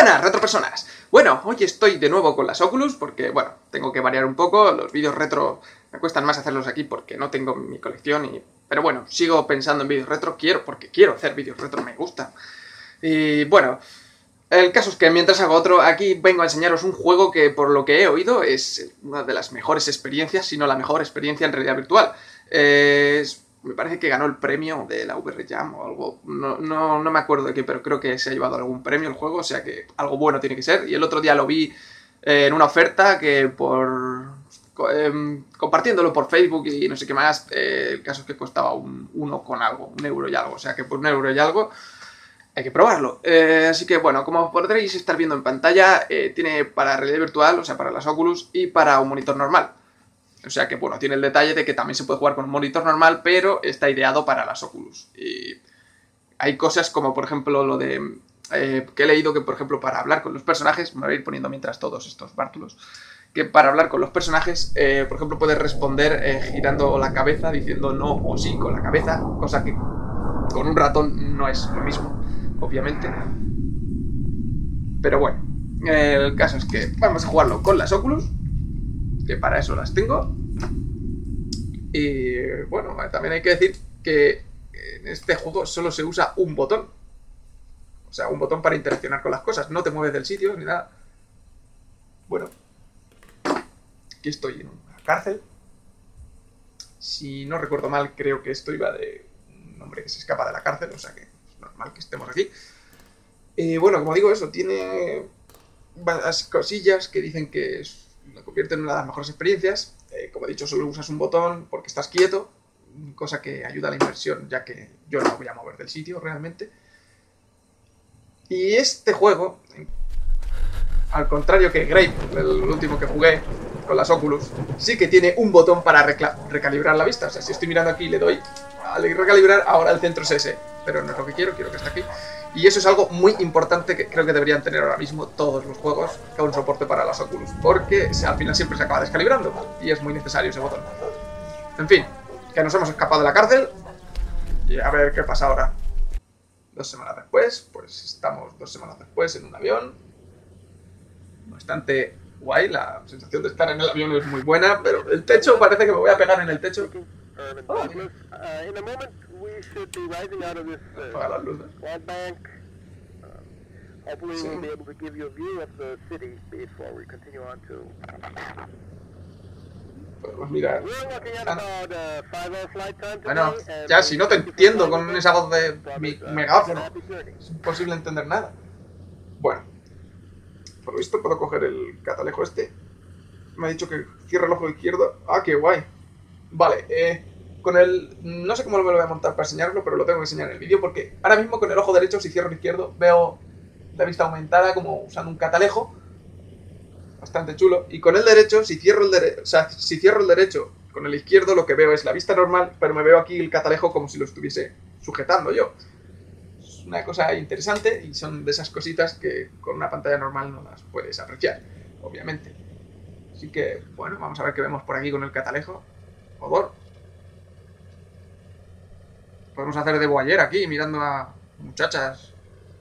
Buenas, retropersonas. Bueno, hoy estoy de nuevo con las Oculus porque, bueno, tengo que variar un poco. Los vídeos retro me cuestan más hacerlos aquí porque no tengo mi colección Pero bueno, sigo pensando en vídeos retro, porque quiero hacer vídeos retro, me gustan. Y bueno, el caso es que mientras hago otro, aquí vengo a enseñaros un juego que, por lo que he oído, es una de las mejores experiencias, si no la mejor experiencia en realidad virtual. Me parece que ganó el premio de la VR Jam o algo, no me acuerdo de qué, pero creo que se ha llevado algún premio el juego, o sea que algo bueno tiene que ser. Y el otro día lo vi en una oferta que compartiéndolo por Facebook y no sé qué más, el caso es que costaba un euro y algo, o sea que por 1 euro y algo hay que probarlo. Así que bueno, como podréis estar viendo en pantalla, tiene para realidad virtual, o sea para las Oculus, y para un monitor normal. O sea que, bueno, tiene el detalle de que también se puede jugar con un monitor normal, pero está ideado para las Oculus. Y hay cosas como, por ejemplo, lo de... que he leído que, por ejemplo, para hablar con los personajes... Me voy a ir poniendo mientras todos estos bártulos. Que para hablar con los personajes, por ejemplo, puedes responder girando la cabeza, diciendo no o sí con la cabeza. Cosa que con un ratón no es lo mismo, obviamente. Pero bueno, el caso es que vamos a jugarlo con las Oculus, que para eso las tengo. Y bueno, también hay que decir que en este juego solo se usa un botón. O sea, un botón para interaccionar con las cosas. No te mueves del sitio ni nada. Bueno, aquí estoy en una cárcel. Si no recuerdo mal, creo que esto iba de un hombre que se escapa de la cárcel, o sea que es normal que estemos aquí. Y bueno, como digo, eso tiene varias cosillas que dicen que lo convierte en una de las mejores experiencias. Como he dicho, solo usas un botón porque estás quieto, cosa que ayuda a la inmersión, ya que yo no me voy a mover del sitio realmente. Y este juego, al contrario que Grape, el último que jugué con las Oculus, sí que tiene un botón para recalibrar la vista. O sea, si estoy mirando aquí y le doy a recalibrar, ahora el centro es ese, pero no es lo que quiero que esté aquí. Y eso es algo muy importante que creo que deberían tener ahora mismo todos los juegos con soporte para las Oculus, porque al final siempre se acaba descalibrando y es muy necesario ese botón. En fin, que nos hemos escapado de la cárcel y a ver qué pasa ahora. 2 semanas después, pues estamos 2 semanas después en un avión. Bastante guay, la sensación de estar en el avión es muy buena, pero el techo parece que me voy a pegar en el techo. Oh. Apaga las luces. Sí. Podemos mirar. Bueno, ya si no te entiendo con esa voz de megáfono, es imposible entender nada. Bueno, por lo visto puedo coger el catalejo este. Me ha dicho que cierre el ojo izquierdo. Ah, qué guay. Vale, con el... No sé cómo me lo voy a montar para enseñarlo, pero lo tengo que enseñar en el vídeo porque ahora mismo con el ojo derecho, si cierro el izquierdo, veo la vista aumentada como usando un catalejo. Bastante chulo. Y con el derecho, si cierro el derecho con el izquierdo, lo que veo es la vista normal, pero me veo aquí el catalejo como si lo estuviese sujetando yo. Es una cosa interesante y son de esas cositas que con una pantalla normal no las puedes apreciar, obviamente. Así que, bueno, vamos a ver qué vemos por aquí con el catalejo. Odor. Podemos hacer de voyeur aquí, mirando a muchachas.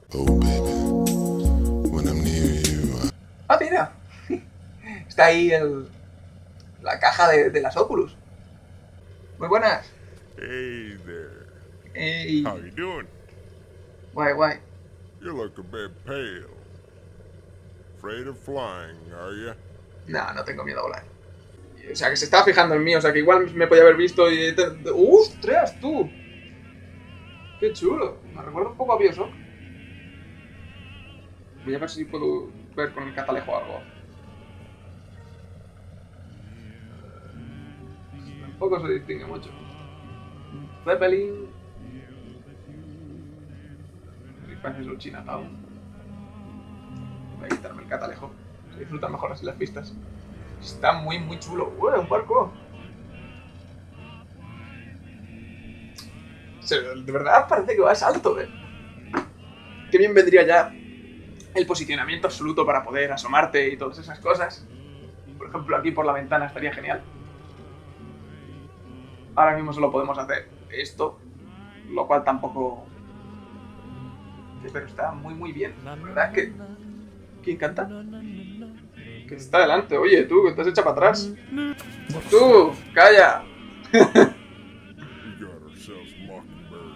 Ah, mira. Está ahí la caja de las Oculus. Muy buenas. Hey there. Hey. How you doing? Guay. You look a bit pale. Afraid of flying, are you? No tengo miedo a volar. O sea, que se estaba fijando en mí, o sea, que igual me podía haber visto y... ¡Ostras, tú! ¡Qué chulo! Me recuerda un poco a Bioshock. Voy a ver si puedo ver con el catalejo algo. Tampoco se distingue mucho. Zeppelin. Parece un Chinatown. Voy a quitarme el catalejo. Se disfrutan mejor así las pistas. Está muy chulo. ¡Uy, un barco! De verdad parece que vas alto, ¿eh? Qué bien vendría ya el posicionamiento absoluto para poder asomarte y todas esas cosas. Por ejemplo, aquí por la ventana estaría genial. Ahora mismo solo podemos hacer esto, lo cual tampoco... Pero está muy bien. La verdad es que ¿Quién canta? Que está delante. Oye, tú, que te has echado para atrás. ¡Tú! ¡Calla! We got ourselves Mockingbird.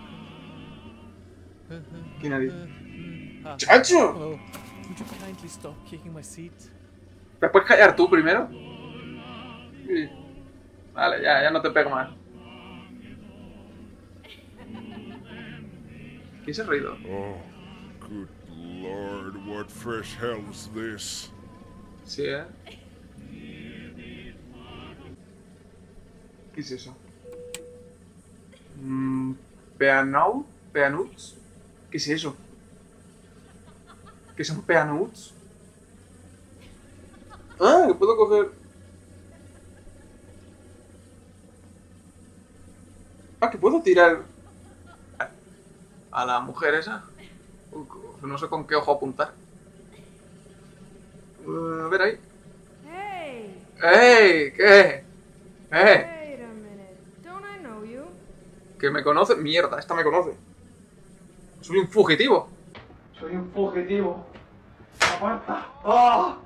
¿Quién ha dicho? ¡Chacho! Hello. Would you kindly stop kicking my seat? ¿Me puedes callar tú primero? Sí. Vale, ya no te pego más. ¿Qué es ese ruido? Oh, good lord, what fresh hell's this? Sí, ¿Qué es eso? ¿Peanuts? ¿Qué es eso? ¿Qué son peanuts? Ah, que puedo coger... Ah, que puedo tirar... a la mujer esa. No sé con qué ojo apuntar. A ver ahí. Hey! ¡Ey! ¿Qué? Wait a minute. Don't I know you? ¿Que me conoce? Mierda, esta me conoce. Soy un fugitivo. Soy un fugitivo. ¡Aguanta! ¡Ah!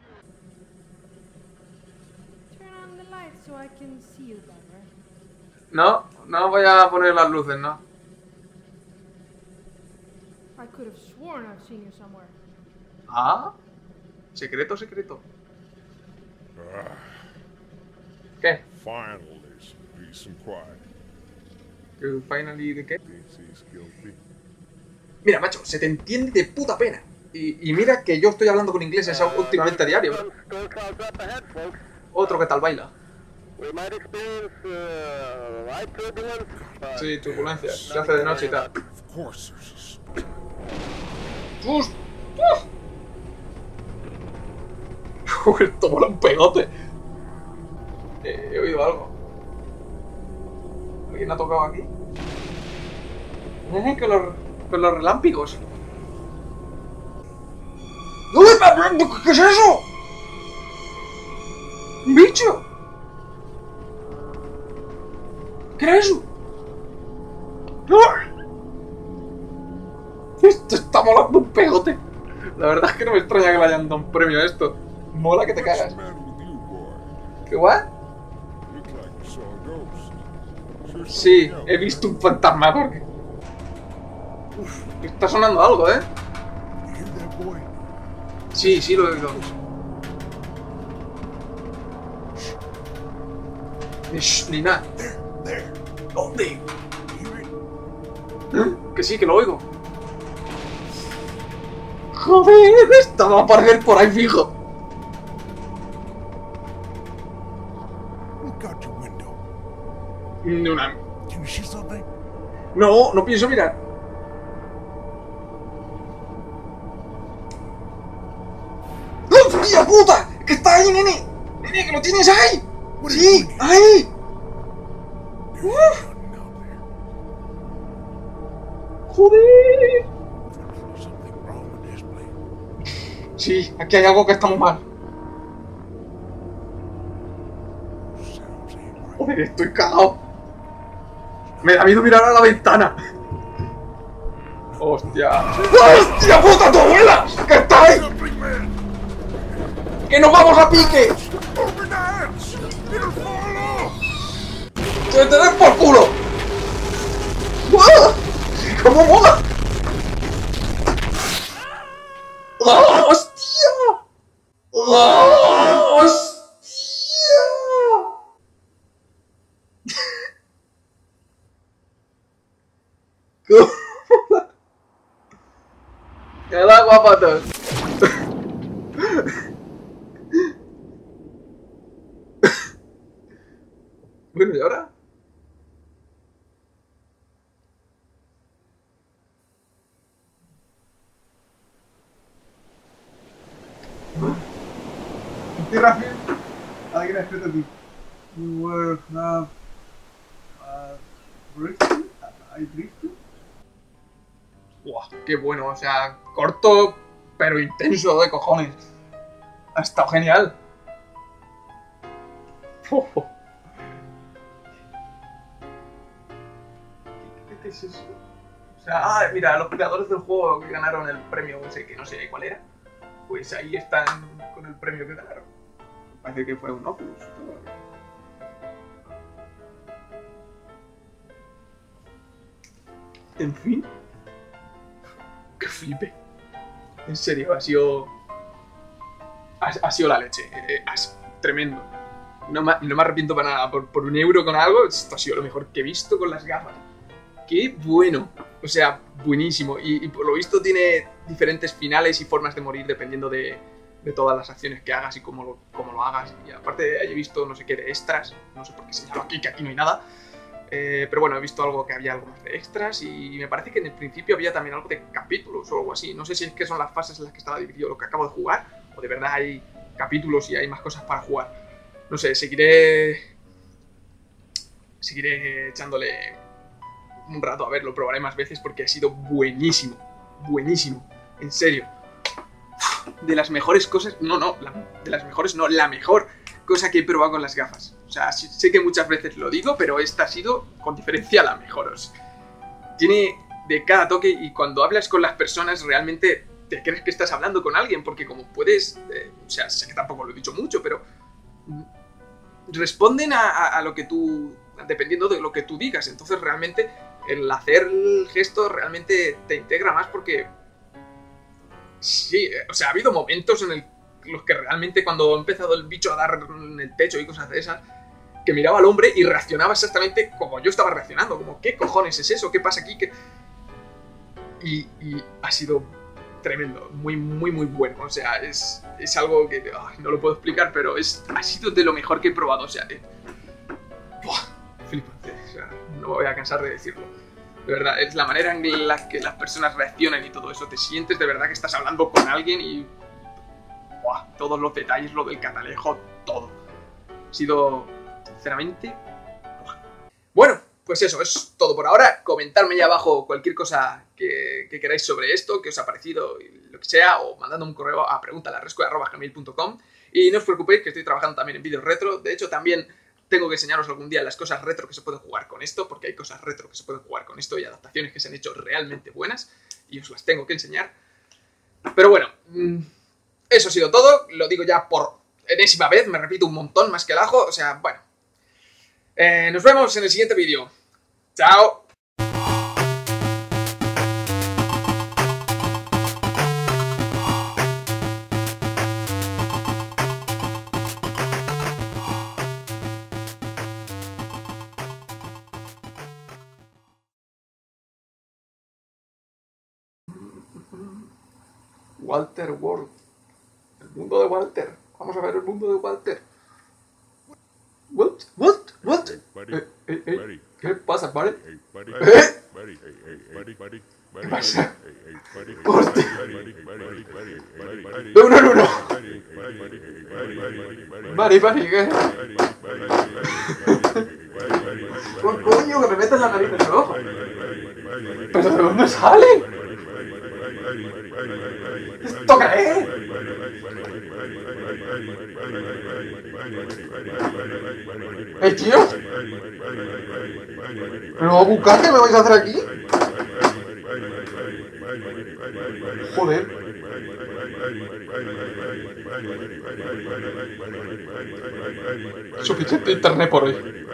Turn on the light so I can see you better. No, no voy a poner las luces, no. I could have sworn I've seen you somewhere. ¿Ah? Secreto, secreto. Ah, ¿Qué? finally, some peace and quiet. ¿Que finally de qué? Thinks he's guilty. Mira, macho, se te entiende de puta pena. Y mira que yo estoy hablando con ingleses últimamente a diario, bro. Otro que tal baila. Sí, turbulencia. Se hace de noche y tal. Of course there's a storm. ¡Sus! Esto mola un pegote. He oído algo. ¿Alguien ha tocado aquí? Con los relámpagos. ¡Uy, qué es eso! ¡Un bicho! ¿Qué era eso? ¡Ah! Esto está molando un pegote. La verdad es que no me extraña que le hayan dado un premio a esto. Mola que te What's cagas. the matter with you, boy? ¿Qué guay? Looks like you saw a ghost. Sure Sí, something he else. visto un fantasma porque... Uf, está sonando algo, ¿eh? You hear that, boy? Sí, sí lo he oído. Shh, ni nada. There. ¿Dónde? You hear it? ¿Eh? Que sí, que lo oigo. Joder, esto va a aparecer por ahí fijo. Look out your window. Una... Can you see something? No, no pienso mirar. ¡Hostia puta! ¡Que está ahí, nene! ¡Nene, que lo tienes ahí! ¡Sí! ¡Ahí! There's nothing out there. ¡Joder! There's something wrong with this place. Sí, aquí hay algo que está muy mal. Sounds ain't right. Joder, estoy cagado. Me da miedo mirar a la ventana. ¡Hostia! ¡Hostia puta, tu abuela! ¡Que está ahí! Something, man! ¡Que nos vamos a pique! Open the hatch! It'll fall off! ¡Que te den por culo! ¡Guau! ¡Cómo mola! ¡Oh, hostia! ¡Oh, hostia! ¿Cómo? ¡Que da guapatos! Bueno, ¿y ahora? Tierra firme. Alguien ha escrito aquí. You were have breakthrough. I breakthrough. Buah, qué bueno, o sea, corto pero intenso de cojones. Ha estado genial. ¿Qué es eso? O sea, mira, los creadores del juego que ganaron el premio ese, que no sé cuál era. pues ahí están con el premio que ganaron. Parece que fue un Oculus. En fin. ¡Qué flipe! En serio, ha sido la leche. Tremendo. No me arrepiento para nada. Por €1 con algo, esto ha sido lo mejor que he visto con las gafas. ¡Qué bueno! O sea, buenísimo. Y por lo visto tiene diferentes finales y formas de morir dependiendo de todas las acciones que hagas y cómo lo hagas. Y aparte he visto no sé qué de extras. No sé por qué señalo aquí que aquí no hay nada. Pero bueno, he visto que había algo más de extras y me parece que en el principio había también algo de capítulos o algo así. No sé si es que son las fases en las que estaba dividido lo que acabo de jugar o de verdad hay capítulos y hay más cosas para jugar. No sé, seguiré echándole un rato a ver, lo probaré más veces porque ha sido buenísimo. Buenísimo, en serio. De las mejores cosas, de las mejores no, la mejor cosa que he probado con las gafas. O sea, sé que muchas veces lo digo, pero esta ha sido, con diferencia, la mejor. O sea, tiene de cada toque y cuando hablas con las personas realmente te crees que estás hablando con alguien, porque como puedes, o sea, sé que tampoco lo he dicho mucho, pero responden a lo que tú, dependiendo de lo que tú digas. Entonces realmente el hacer el gesto realmente te integra más porque sí, o sea, ha habido momentos en los que realmente cuando ha empezado el bicho a dar en el techo y cosas de esas, que miraba al hombre y reaccionaba exactamente como yo estaba reaccionando, como ¿qué cojones es eso? ¿Qué pasa aquí? Y ha sido tremendo, muy, muy, muy bueno. O sea, es algo que no lo puedo explicar, pero ha sido de lo mejor que he probado. O sea, flipante. O sea, no me voy a cansar de decirlo. De verdad, es la manera en la que las personas reaccionan y todo eso. Te sientes de verdad que estás hablando con alguien y todos los detalles, lo del catalejo, todo. Ha sido, sinceramente... Bueno, pues eso, es todo por ahora. Comentadme ahí abajo cualquier cosa que queráis sobre esto, que os ha parecido, lo que sea, o mandando un correo a preguntalarescue@gmail.com. Y no os preocupéis que estoy trabajando también en vídeos retro. De hecho, también tengo que enseñaros algún día las cosas retro que se pueden jugar con esto, porque hay cosas retro que se pueden jugar con esto y adaptaciones que se han hecho realmente buenas, y os las tengo que enseñar. Pero bueno, eso ha sido todo. Lo digo ya por enésima vez, me repito un montón más que el ajo. O sea, bueno. Nos vemos en el siguiente vídeo. ¡Chao! Walter World. El mundo de Walter. Vamos a ver el mundo de Walter. What? ¿Qué pasa, buddy? ¿Qué pasa? ¡Hostia! No. Buddy, ¿qué? Coño, que me metas la nariz en el ojo. ¿Pero de dónde sale? ¿Esto qué es? Tío. ¿Pero a buscar qué me vais a hacer aquí? Joder. Suficiente internet por hoy.